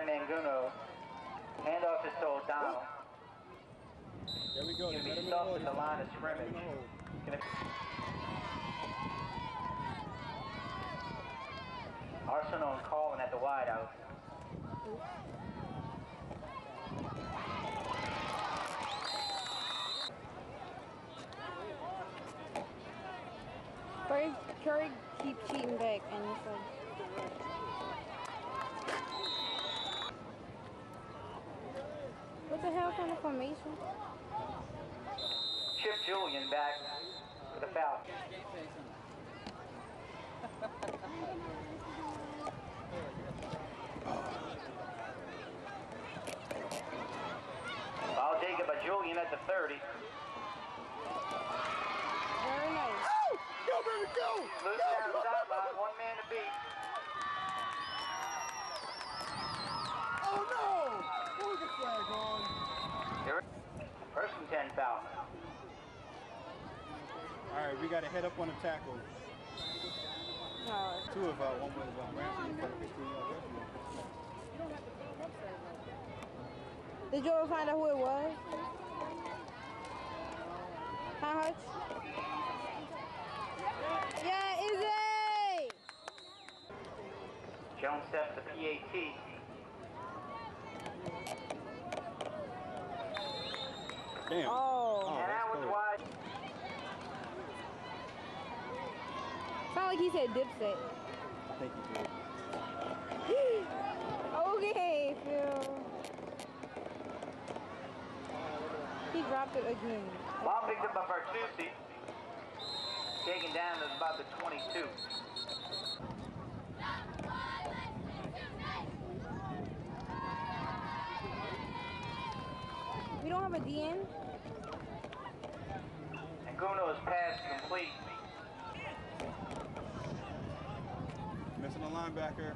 by Manguno. Handoff is to O'Donnell. There we go. He's going to be stuffed at the line of scrimmage. Arsenal and Colin at the wideout. Curry keeps cheating back, and it's like, what the hell kind of formation? Chip Julian back with a foul. Foul taken by Julian at the 30. Very nice. Go, baby, go! Loose down the sideline, one man to beat. Oh no! Who's the flag on? First and 10 foul. Alright, we gotta head up on the tackle. No. Two of one was Ramsey. Did you ever find out who it was? How much? Yeah, Izzy! Jones steps the PAT. Damn. Oh. And that was wide. Sound like he said Dipset. I think he did. Okay, Phil. He dropped it again. Ball picked up by Bertuzzi. Taken down to about the 22. We don't have a DN. And Guno's pass complete. Missing a linebacker.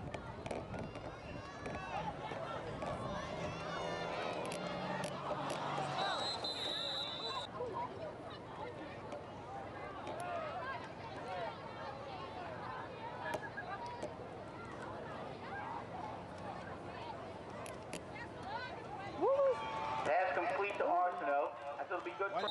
Pass complete to Arsenault. That's going to be good for...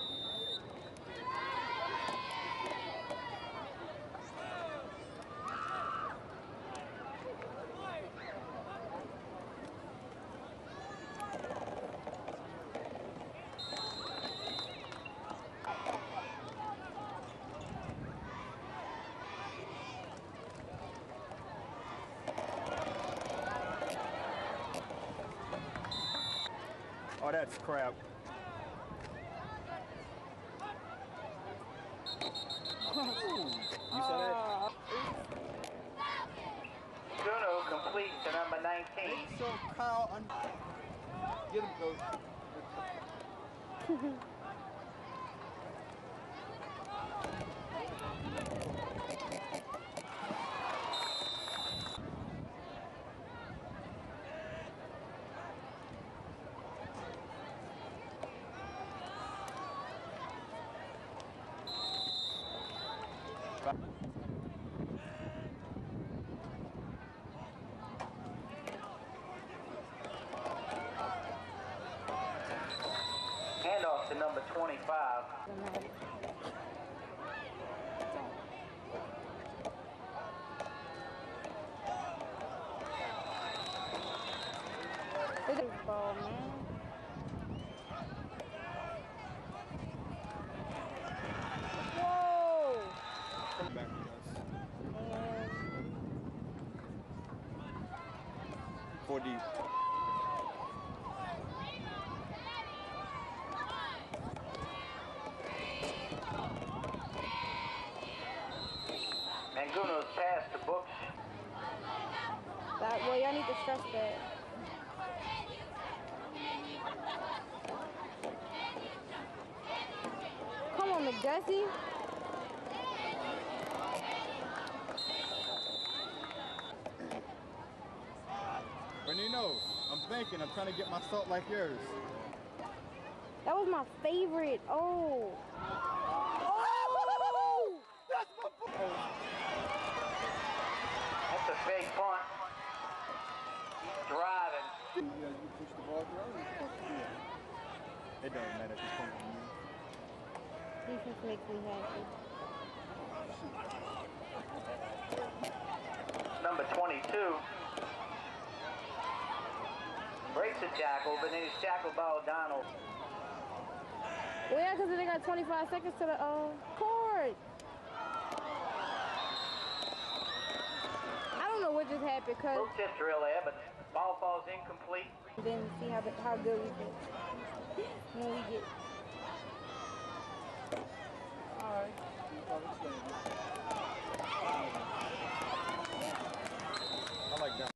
Oh, that's crap. You saw that? Guno complete to number 19. So Kyle, get him, coach. Handoff to number 25. Ball, man. Whoa! Come back with us. And 4 deep. Manguno's pass to Books. that, well, y'all need to stress that. Come on, McDusty. Bernino, I'm thinking, I'm trying to get my salt like yours. That was my favorite. Oh. Oh! That's my ball. That's a fake punt. Drive It doesn't matter at this point for me. Defense makes me happy. Number 22 breaks a tackle, but then he's tackled by O'Donnell. Well, yeah, because they got 25 seconds to the court. I don't know what just happened, because Little tip drill there, but ball falls incomplete. then see how good we get when we get. Alright. I like that.